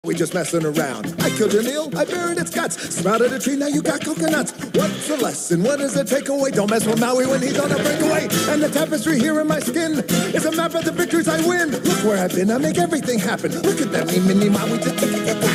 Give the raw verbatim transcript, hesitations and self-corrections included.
We just messing around. I killed your meal, I buried its guts. Sprouted a tree, now you got coconuts. What's the lesson? What is the takeaway? Don't mess with Maui when he's on a breakaway. And the tapestry here in my skin is a map of the victories I win. Look where I've been, I make everything happen. Look at that, me, mini, Maui.